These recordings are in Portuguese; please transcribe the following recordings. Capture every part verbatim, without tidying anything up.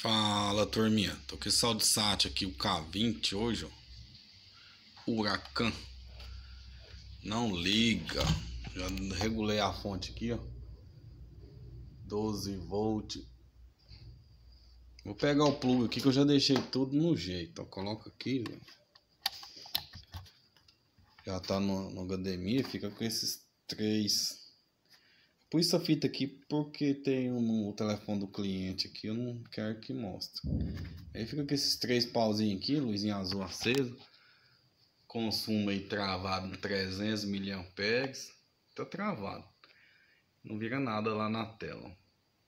Fala, turminha. Tô com esse SaudSat aqui, o K vinte hoje, ó. Huracan. Não liga. Já regulei a fonte aqui, ó. doze volts. Vou pegar o plug aqui que eu já deixei tudo no jeito, ó. Coloca aqui, ó. Já tá no, no H D M I, fica com esses três. Pus essa fita aqui porque tem um, o telefone do cliente aqui, eu não quero que mostre. Aí fica com esses três pauzinhos aqui, luzinha azul acesa. Consumo aí travado em trezentos miliamperes. Tá travado. Não vira nada lá na tela.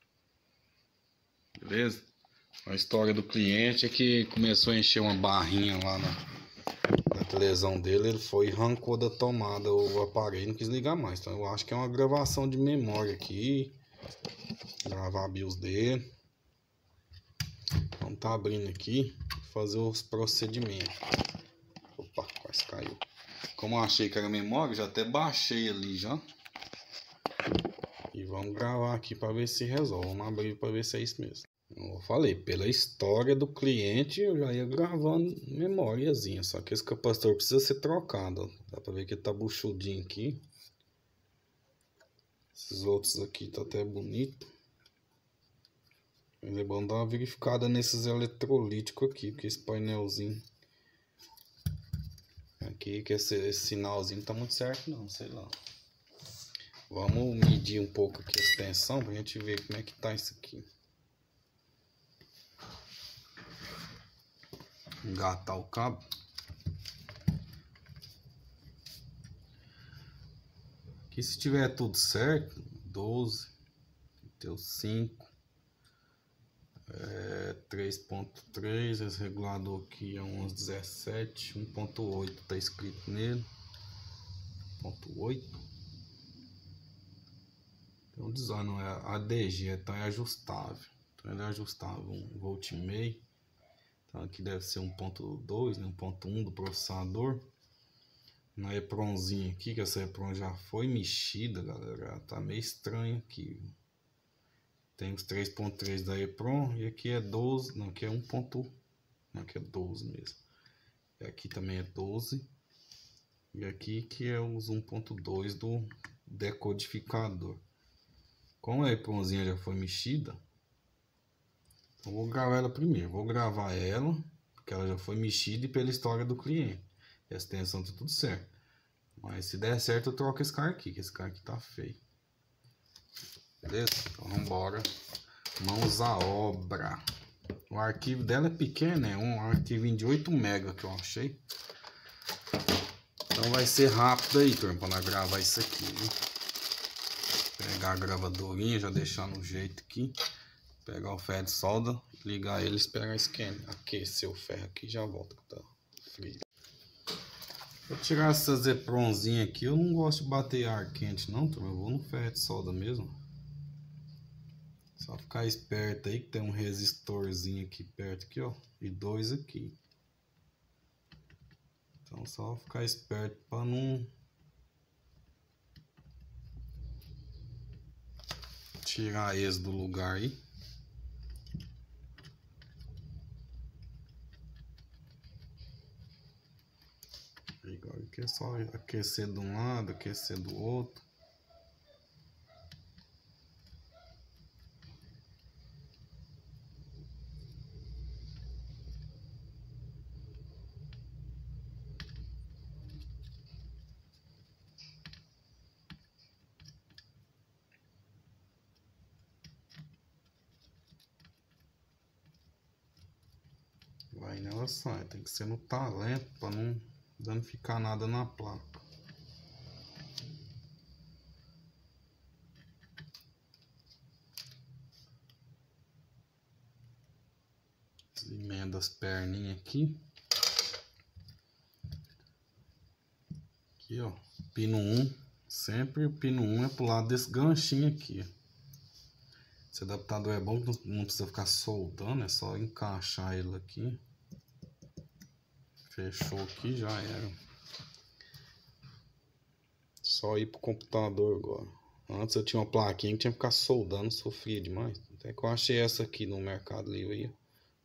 Beleza? A história do cliente é que começou a encher uma barrinha lá na, na televisão dele. Ele foi e arrancou da tomada o aparelho e não quis ligar mais. Então eu acho que é uma gravação de memória aqui. Gravar a BIOS dele. Vamos tá abrindo aqui. Fazer os procedimentos. Opa, quase caiu. Como eu achei que era memória, já até baixei ali já. E vamos gravar aqui para ver se resolve. Vamos abrir para ver se é isso mesmo. Eu falei, pela história do cliente, eu já ia gravando memóriazinha. Só que esse capacitor precisa ser trocado. Ó. Dá para ver que ele tá buchudinho aqui. Esses outros aqui tá até bonito. Mas é bom dar uma verificada nesses eletrolíticos aqui, porque esse painelzinho aqui, que esse, esse sinalzinho não tá muito certo não, sei lá. Vamos medir um pouco aqui a extensão pra gente ver como é que tá isso aqui. Engatar o cabo. Aqui se tiver tudo certo, doze, deu cinco. É, três ponto três, esse regulador aqui é uns dezessete, um ponto oito tá escrito nele, um ponto oito. Então design não é A D G, então é ajustável, então ele é ajustável, um volt e meio. Então aqui deve ser um ponto dois, né, um ponto um do processador. Na EPROMzinha aqui, que essa EPROM já foi mexida, galera, tá meio estranho aqui. Tem os três ponto três da EPROM e aqui é doze, não, aqui é um. Não, aqui é doze mesmo. E aqui também é doze. E aqui que é os um ponto dois do decodificador. Como a EPROMzinha já foi mexida, eu vou gravar ela primeiro. Vou gravar ela, porque ela já foi mexida e pela história do cliente. E a extensão tá tudo certo. Mas se der certo eu troco esse cara aqui, que esse cara aqui tá feio. Beleza? Então vamos embora. Mãos à obra. O arquivo dela é pequeno, é um arquivinho de oito megas que eu achei. Então vai ser rápido aí, turma, para gravar isso aqui, né? Pegar a gravadorinha, já deixar no jeito aqui. Pegar o ferro de solda, ligar ele, esperar esquentar. Aquecer o ferro aqui e já volta que tá frio. Vou tirar essas EPROMzinhas aqui. Eu não gosto de bater ar quente não, turma. Eu vou no ferro de solda mesmo. Só ficar esperto aí que tem um resistorzinho aqui perto aqui, ó, e dois aqui. Então só ficar esperto para não tirar eles do lugar aí. Agora aqui é só aquecer de um lado, aquecer do outro. Vai nela sai, tem que ser no talento para não danificar nada na placa. Emenda as perninhas aqui. Aqui ó, pino um. Sempre o pino um é pro lado desse ganchinho aqui. Esse adaptador é bom, não precisa ficar soldando, é só encaixar ele aqui. Fechou aqui, já era. Só ir pro computador agora. Antes eu tinha uma plaquinha que tinha que ficar soldando, sofria demais. Até que eu achei essa aqui no Mercado Livre aí.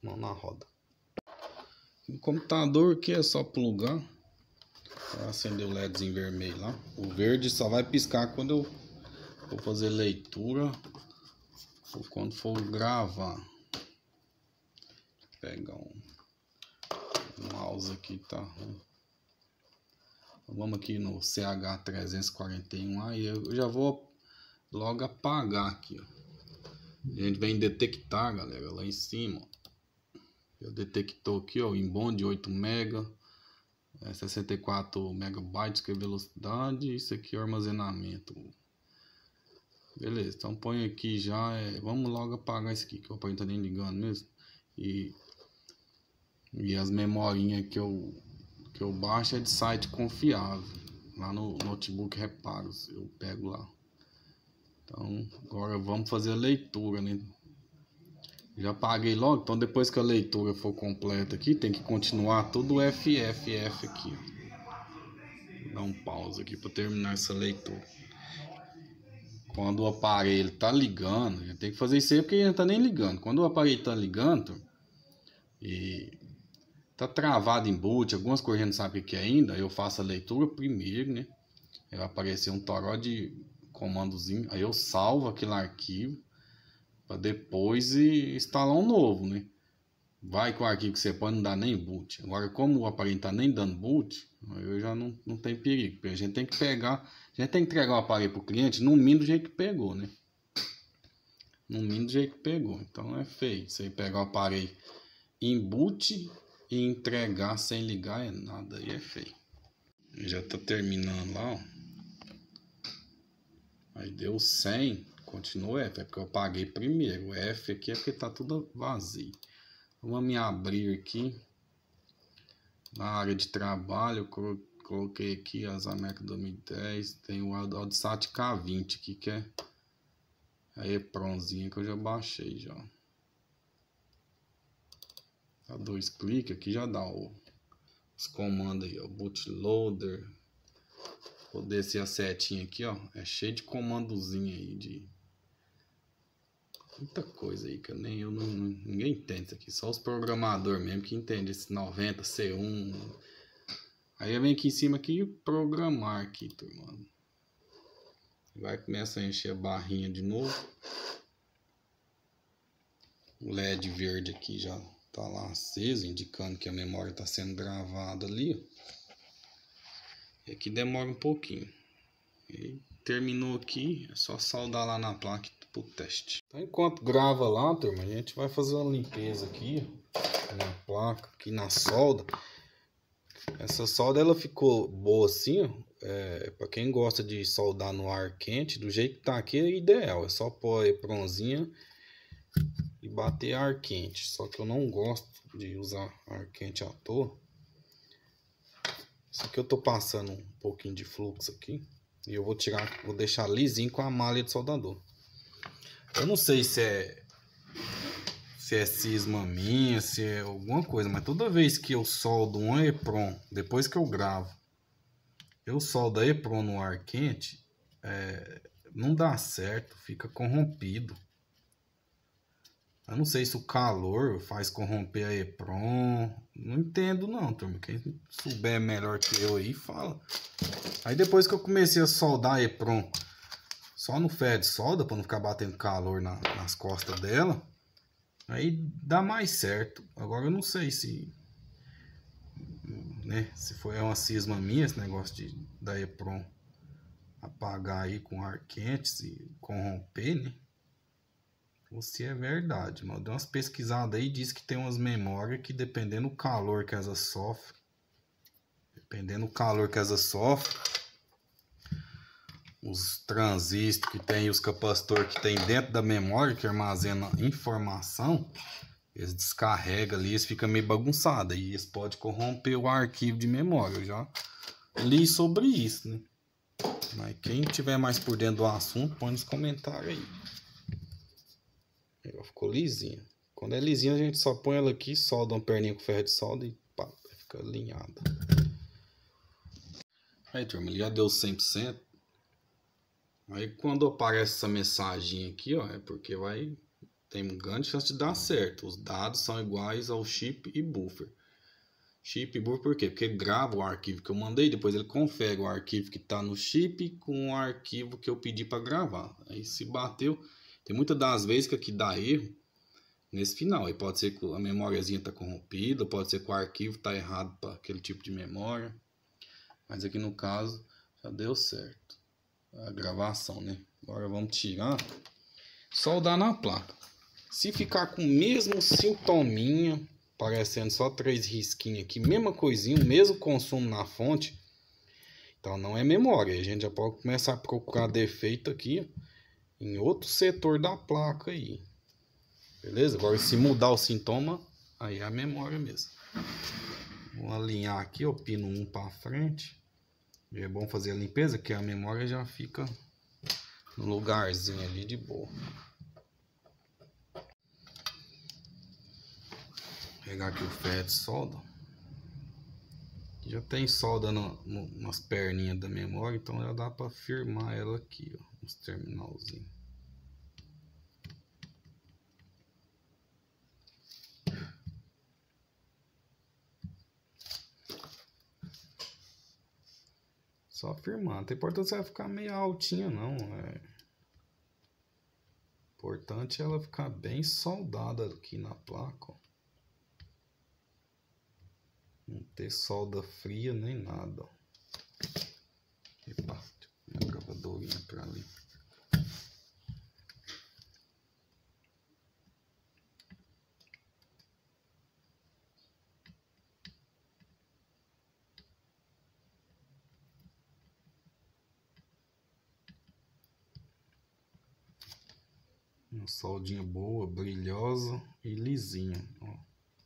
não na roda. O computador aqui é só plugar. Vai acender o LEDzinho vermelho lá. O verde só vai piscar quando eu for fazer leitura ou quando for gravar. Vou pegar um, um mouse aqui, tá ruim. Vamos aqui no C H trezentos e quarenta e um. Aí eu já vou logo apagar aqui, ó. A gente vem detectar, galera, lá em cima. Eu detectou aqui, ó, em bom de oito mega, é, sessenta e quatro megabytes que é velocidade. Isso aqui é o armazenamento. Beleza, então põe aqui já. É, vamos logo apagar isso aqui, que o aparelho tá nem ligando mesmo. E, e as memorinhas que eu que eu baixo é de site confiável, lá no Notebook Reparos, eu pego lá. Então agora vamos fazer a leitura, né? Já apaguei logo, então depois que a leitura for completa aqui, tem que continuar tudo F F F aqui. Vou dar um pause aqui para terminar essa leitura. Quando o aparelho tá ligando, a gente tem que fazer isso aí porque ele não tá nem ligando. Quando o aparelho tá ligando e tá travado em boot, algumas coisas a gente não sabe o que é ainda, eu faço a leitura primeiro, né? Aí vai aparecer um toró de comandozinho, aí eu salvo aquele arquivo para depois instalar um novo, né? Vai que o arquivo que você põe não dá nem boot. Agora, como o aparelho tá nem dando boot, eu já não, não tem perigo, porque a gente tem que pegar, a gente tem que entregar o aparelho pro cliente no mínimo do jeito que pegou, né? No mínimo do jeito que pegou. Então é feio você pegar o aparelho em boot e entregar sem ligar, é nada, aí é feio. Já tá terminando lá, ó. Aí deu cem, continua F, é porque eu paguei primeiro. O F aqui é porque tá tudo vazio. Vamos me abrir aqui na área de trabalho. Eu coloquei aqui as América dois mil e dez. Tem o Audisat K vinte aqui, que é a EPROMzinha que eu já baixei já. Dá dois cliques aqui, já dá o, os comandos aí, ó, bootloader. Vou descer a setinha aqui, ó, é cheio de comandozinho aí, de muita coisa aí, que eu nem eu não, ninguém entende isso aqui, só os programadores mesmo que entendem esse noventa C um. Aí eu venho aqui em cima aqui programar aqui, turma. Vai começar a encher a barrinha de novo. O L E D verde aqui já tá lá aceso, indicando que a memória está sendo gravada ali. E aqui demora um pouquinho. E terminou aqui, é só soldar lá na placa pro teste. Então, enquanto grava lá, turma, a gente vai fazer uma limpeza aqui na placa, aqui na solda. Essa solda ela ficou boa assim, ó. É, para quem gosta de soldar no ar quente, do jeito que tá aqui é ideal. É só pôr a EPROMzinha e bater ar quente. Só que eu não gosto de usar ar quente à toa. Isso aqui eu tô passando um pouquinho de fluxo aqui. E eu vou tirar, vou deixar lisinho com a malha de soldador. Eu não sei se é se é cisma minha, se é alguma coisa, mas toda vez que eu soldo um EPROM, depois que eu gravo, eu soldo a EPROM no ar quente, é, não dá certo, fica corrompido. Eu não sei se o calor faz corromper a EPROM. Não entendo não, turma. Quem souber melhor que eu aí, fala. Aí depois que eu comecei a soldar a EPROM só no ferro de solda, para não ficar batendo calor na, nas costas dela, aí dá mais certo. Agora eu não sei se, né, se foi uma cisma minha esse negócio de, da EPROM apagar aí com ar quente, se corromper, né? Ou se é verdade, mas eu dei umas pesquisadas aí e diz que tem umas memórias que dependendo do calor que elas sofrem, dependendo do calor que elas sofrem, os transistores que tem e os capacitores que tem dentro da memória que armazena informação, eles descarregam ali, eles ficam meio bagunçados e eles podem corromper o arquivo de memória. Eu já li sobre isso, né? Mas quem tiver mais por dentro do assunto, põe nos comentários aí. Ela ficou lisinha. Quando é lisinha, a gente só põe ela aqui, solda uma perninha com ferro de solda e pá, fica alinhada. Aí, turma, ele já deu cem por cento. Aí, quando aparece essa mensagem aqui, ó, é porque vai tem grande chance de dar certo. Os dados são iguais ao chip e buffer. Chip e buffer por quê? Porque ele grava o arquivo que eu mandei, depois ele confere o arquivo que está no chip com o arquivo que eu pedi para gravar. Aí se bateu, tem muitas das vezes que aqui dá erro nesse final. Aí pode ser que a memóriazinha está corrompida, pode ser que o arquivo está errado para aquele tipo de memória. Mas aqui no caso já deu certo a gravação, né? Agora vamos tirar, soldar na placa. Se ficar com o mesmo sintominha, parecendo só três risquinhos aqui, mesma coisinha, o mesmo consumo na fonte, então não é memória. A gente já pode começar a procurar defeito aqui em outro setor da placa aí. Beleza? Agora se mudar o sintoma, aí é a memória mesmo. Vou alinhar aqui o pino um para frente. É bom fazer a limpeza, que a memória já fica no lugarzinho ali de boa. Vou pegar aqui o ferro de solda. Já tem solda no, no, nas perninhas da memória, então já dá para firmar ela aqui, ó, nos terminalzinhos. Só firmar. Não tem importância ela ficar meio altinha, não. É importante ela ficar bem soldada aqui na placa, ó. Não ter solda fria nem nada, ó. Epa, minha gravadorinha pra ali. Uma soldinha boa, brilhosa e lisinha, ó.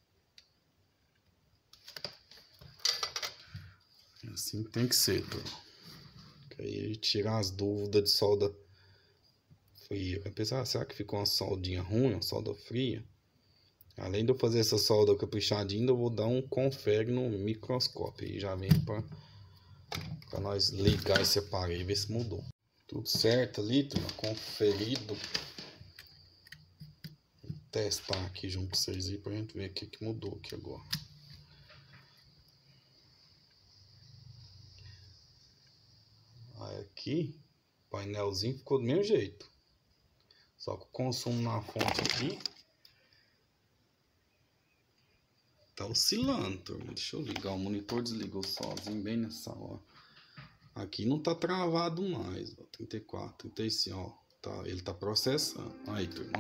Assim tem que ser, tá? Que aí tirar as dúvidas de solda fria. Apesar, será que ficou uma soldinha ruim, uma solda fria? Além de eu fazer essa solda caprichadinha, ainda vou dar um confere no microscópio. E já vem para para nós ligar esse aparelho e ver se mudou. Tudo certo ali, tudo conferido. Vou testar aqui junto com vocês aí pra gente ver o que, que mudou aqui agora. Aí aqui, o painelzinho ficou do mesmo jeito. Só que o consumo na fonte aqui tá oscilando, turma. Deixa eu ligar. O monitor desligou sozinho bem nessa hora. Aqui não tá travado mais, ó, trinta e quatro, trinta e cinco, ó, tá, ele tá processando. Aí, turma.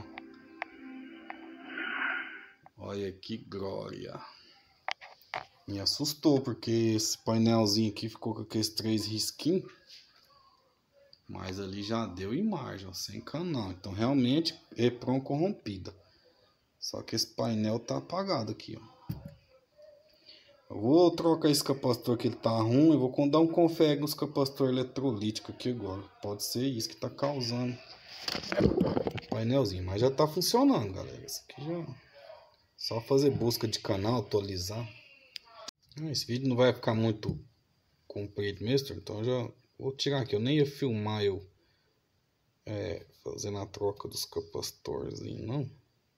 Olha que glória. Me assustou, porque esse painelzinho aqui ficou com aqueles três risquinhos. Mas ali já deu imagem, ó, sem canal. Então, realmente, é EPROM corrompida. Só que esse painel tá apagado aqui, ó. Eu vou trocar esse capacitor que ele tá ruim. Eu vou dar um confere nos capacitores eletrolíticos aqui agora. Pode ser isso que tá causando o painelzinho. Mas já tá funcionando, galera. Isso aqui já... Só fazer busca de canal, atualizar. Esse vídeo não vai ficar muito comprido mesmo. Então já vou tirar aqui. Eu nem ia filmar eu é, fazendo a troca dos capacitores, não.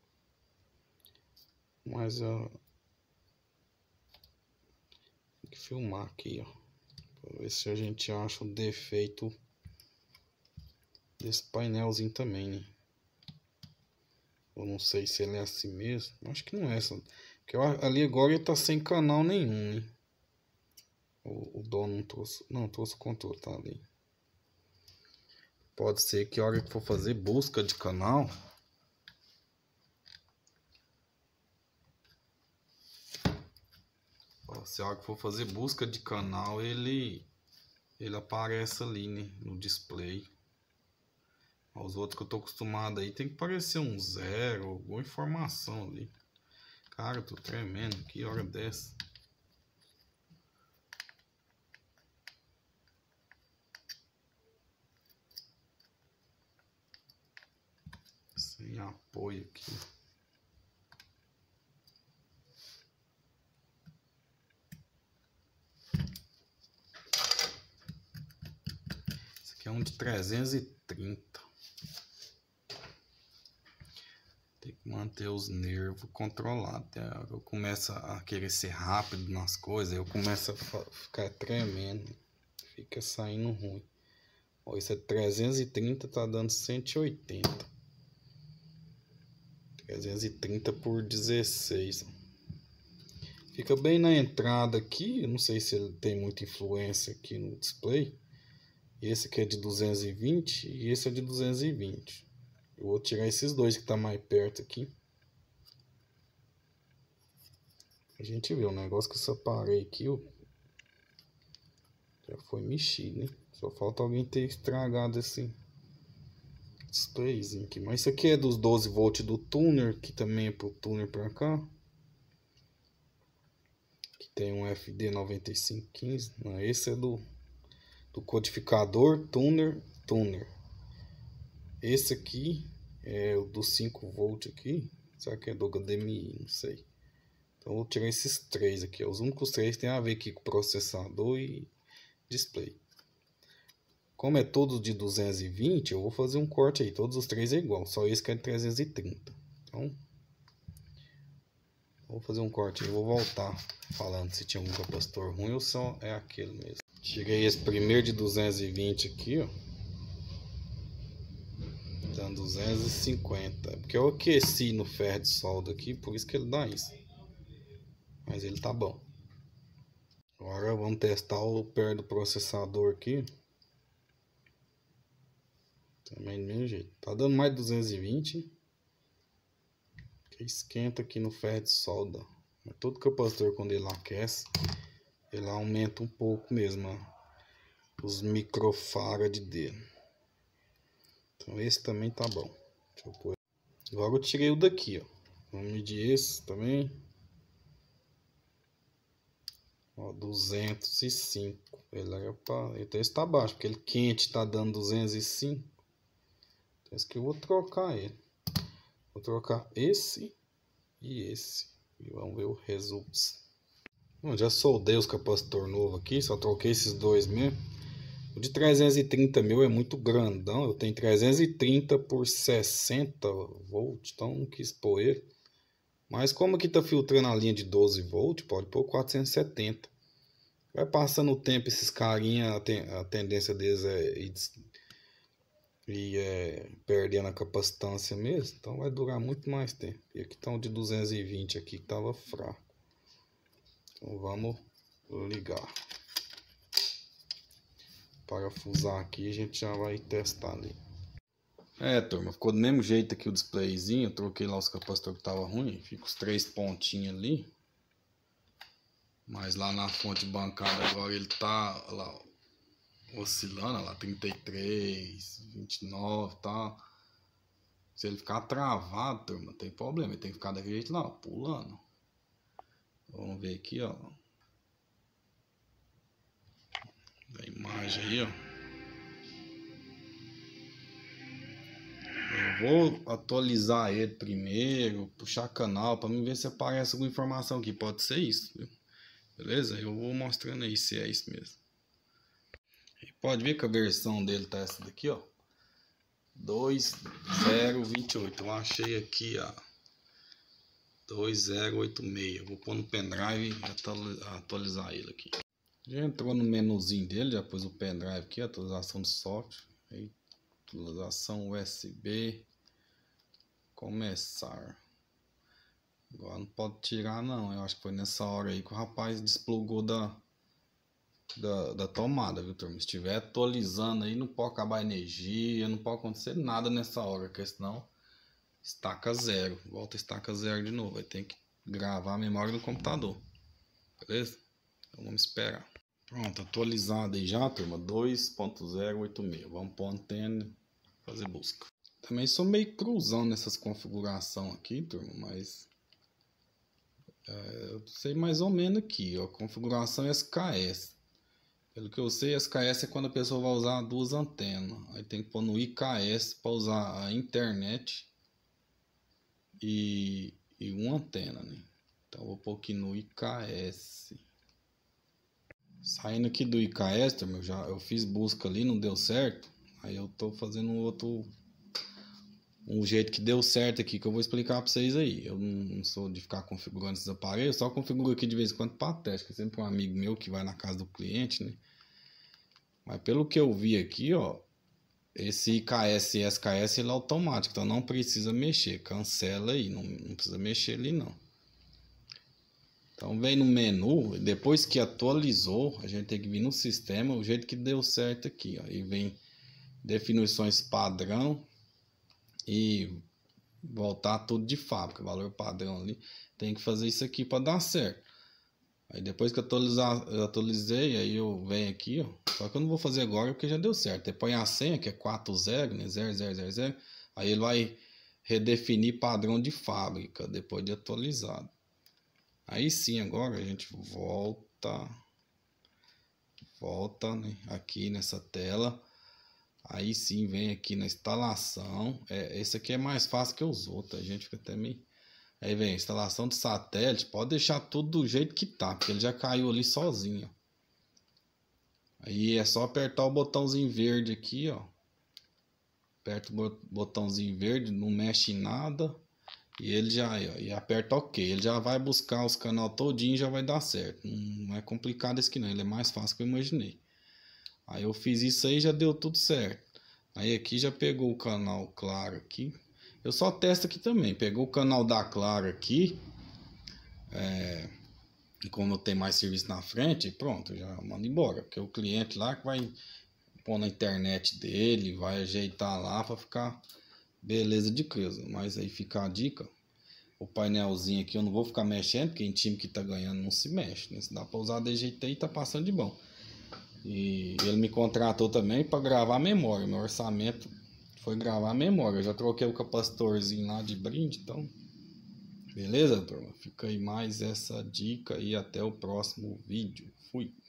Mas já... que filmar aqui, ó, para ver se a gente acha o defeito desse painelzinho também, né? Eu não sei se ele é assim mesmo, acho que não é essa, porque ali agora ele tá sem canal nenhum, né? O, o dono não trouxe, não trouxe o controle, tá ali. Pode ser que a hora que for fazer busca de canal, se a hora que for fazer busca de canal, ele ele aparece ali, né, no display. Os outros que eu tô acostumado aí tem que aparecer um zero, alguma informação ali. Cara, eu tô tremendo, que hora dessa. Sem apoio aqui. Esse aqui é um de trezentos e trinta. manter os nervos controlados. Eu começo a querer ser rápido nas coisas, eu começo a ficar tremendo, fica saindo ruim. Ó, isso é trezentos e trinta, tá dando cento e oitenta. trezentos e trinta por dezesseis. Fica bem na entrada aqui, eu não sei se ele tem muita influência aqui no display. Esse aqui é de duzentos e vinte e esse é de duzentos e vinte. Eu vou tirar esses dois que tá mais perto aqui. A gente vê o negócio que eu separei aqui, ó, já foi mexido, né? Só falta alguém ter estragado esse displayzinho aqui. Mas isso aqui é dos doze volts do tuner, que também é pro tuner pra cá. Aqui tem um F D noventa e cinco quinze. Não, esse é do, do codificador tuner tuner. Esse aqui é o do cinco volts aqui. Será que é do H D M I? Não sei. Então eu vou tirar esses três aqui. Os únicos três tem a ver aqui com processador e display. Como é todos de duzentos e vinte, eu vou fazer um corte aí. Todos os três é igual, só esse que é de trezentos e trinta. Então, vou fazer um corte aí. Vou voltar falando se tinha algum capacitor ruim ou só é aquele mesmo. Tirei esse primeiro de duzentos e vinte aqui, ó. Dando duzentos e cinquenta. Porque eu aqueci no ferro de solda aqui, por isso que ele dá isso. Mas ele tá bom. Agora vamos testar o pé do processador aqui. Também do mesmo jeito. Tá dando mais de duzentos e vinte. Que esquenta aqui no ferro de solda. Mas todo capacitor, quando ele aquece, ele aumenta um pouco mesmo, ó, os microfarad dele. Então esse também tá bom. Deixa eu pôr. Agora eu tirei o daqui, ó. Vamos medir esse também. Ó, duzentos e cinco. Ele é pra... Então esse tá baixo, porque ele quente tá dando duzentos e cinco. Então esse aqui eu vou trocar ele. Vou trocar esse e esse. E vamos ver o resultado. Bom, já soldei os capacitor novo aqui, só troquei esses dois mesmo. O de trezentos e trinta mil é muito grandão. Eu tenho trezentos e trinta por sessenta volts, então não quis pôr ele. Mas como aqui tá filtrando a linha de doze volts, pode pôr quatrocentos e setenta. Vai passando o tempo, esses carinha, a, ten, a tendência deles é ir, ir é, perdendo a capacitância mesmo. Então vai durar muito mais tempo. E aqui tá um de duzentos e vinte aqui que tava fraco. Então vamos ligar. Parafusar aqui, a gente já vai testar ali. É, turma, ficou do mesmo jeito aqui o displayzinho. Eu troquei lá os capacitores que tava ruim. Fica os três pontinhos ali. Mas lá na fonte bancada agora ele tá lá oscilando, lá trinta e três, vinte e nove, tá? Se ele ficar travado, turma, tem problema. Ele tem que ficar daquele jeito lá, ó, pulando. Vamos ver aqui, ó. A imagem aí, ó. Eu vou atualizar ele primeiro, puxar canal para mim ver se aparece alguma informação aqui. Pode ser isso, viu? Beleza? Eu vou mostrando aí se é isso mesmo. E pode ver que a versão dele tá essa daqui, ó. dois zero dois oito. Eu achei aqui a dois zero oito seis. Vou pôr no pendrive e atualizar ele aqui. Já entrou no menuzinho dele, já pôs o pendrive aqui, atualização de software. Aí, atualização U S B. Começar. Agora não pode tirar não. Eu acho que foi nessa hora aí que o rapaz desplugou da, da, da tomada, viu, turma? Se estiver atualizando aí, não pode acabar a energia, não pode acontecer nada nessa hora, porque senão estaca zero. Volta a estaca zero de novo. Aí tem que gravar a memória do computador. Beleza? Então vamos esperar. Pronto, atualizado aí já, turma. dois ponto zero oito seis. Vamos pôr a antena e fazer busca. Também sou meio cruzão nessas configurações aqui, turma, mas é, eu sei mais ou menos aqui, ó, configuração S K S. Pelo que eu sei, S K S é quando a pessoa vai usar duas antenas. Aí tem que pôr no I K S para usar a internet e, e uma antena, né? Então eu vou pôr aqui no I K S. Saindo aqui do I K S, turma, eu, já, eu fiz busca ali, não deu certo. Aí eu tô fazendo outro um jeito que deu certo aqui, que eu vou explicar para vocês aí. Eu não sou de ficar configurando esses aparelhos, só configuro aqui de vez em quando para teste, que é sempre um amigo meu que vai na casa do cliente, né? Mas pelo que eu vi aqui, ó, esse I K S e S K S ele é automático, então não precisa mexer, cancela aí, não, não precisa mexer ali não. Então vem no menu, depois que atualizou, a gente tem que vir no sistema, o jeito que deu certo aqui, ó, e vem definições padrão e voltar tudo de fábrica, valor padrão ali, tem que fazer isso aqui para dar certo. Aí depois que eu, atualizar, eu atualizei, aí eu venho aqui, ó, só que eu não vou fazer agora porque já deu certo. Aí põe a senha, que é quatro zero, né, zero zero zero zero, aí ele vai redefinir padrão de fábrica depois de atualizado. Aí sim, agora a gente volta, volta, né, aqui nessa tela. Aí sim vem aqui na instalação. É, esse aqui é mais fácil que os outros, a gente fica até meio... Aí vem instalação de satélite, pode deixar tudo do jeito que tá, porque ele já caiu ali sozinho. Aí é só apertar o botãozinho verde aqui, ó. Aperta o botãozinho verde, não mexe em nada. E ele já, ó, e aperta OK. Ele já vai buscar os canais todinho e já vai dar certo. Não é complicado esse aqui não, ele é mais fácil que eu imaginei. Aí eu fiz isso aí, já deu tudo certo. Aí aqui já pegou o canal claro aqui. Eu só testo aqui também. Pegou o canal da Claro aqui. É, e como tem mais serviço na frente, pronto, já mando embora. Porque o cliente lá que vai pôr na internet dele, vai ajeitar lá para ficar beleza de coisa. Mas aí fica a dica. O painelzinho aqui eu não vou ficar mexendo, porque em time que tá ganhando não se mexe, né? Se dá para usar de jeito aí, tá passando de bom. E ele me contratou também para gravar a memória. Meu orçamento foi gravar a memória. Eu já troquei o capacitorzinho lá de brinde, então beleza, turma? Fica aí mais essa dica e até o próximo vídeo. Fui!